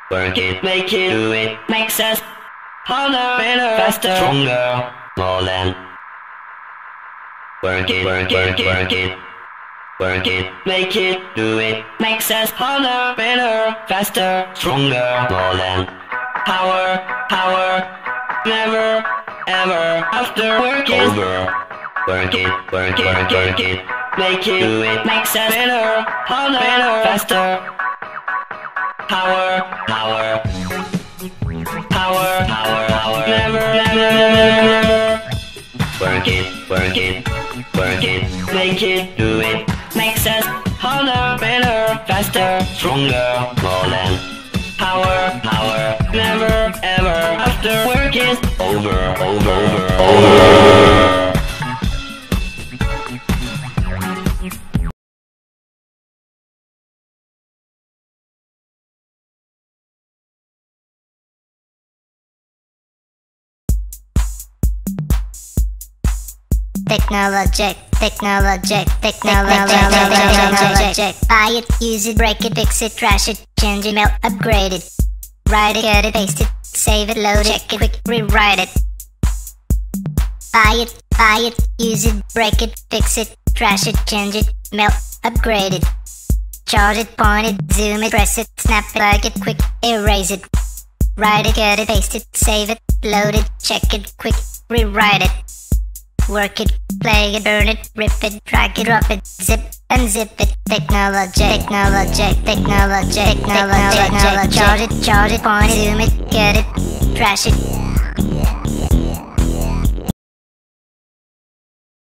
Work it, make it, do it, makes us harder, better, faster, stronger, more than. Work it, work it, work it. Work it, make it, do it, makes us harder, better, faster, stronger, more than. Power, power, never, ever, after work it, over. Work it, work it, work it, make it, do it, makes us better, harder, better, faster. Power, power, power, power, power, never, never, never, never. Work it, work it, work it, make it, do it, makes us harder, better, faster, stronger, more than. Power, power, never, ever, after work is over, over, over. Technologic, technologic, technologic. Buy it, use it, break it, fix it, trash it, change it, melt, upgrade it. Write it, cut it, paste it, save it, load it, check it, quick, rewrite it. Buy it, use it, break it, fix it, trash it, change it, melt, upgrade it. Charge it, point it, zoom it, press it, snap it, like it, quick, erase it. Write it, cut it, paste it, save it, load it, check it, quick, rewrite it. Work it, play it, burn it, rip it, drag it, drop it, zip and zip it. Technology, technology, technology, technology, technology. Charge it, point it, zoom it, get it, trash it,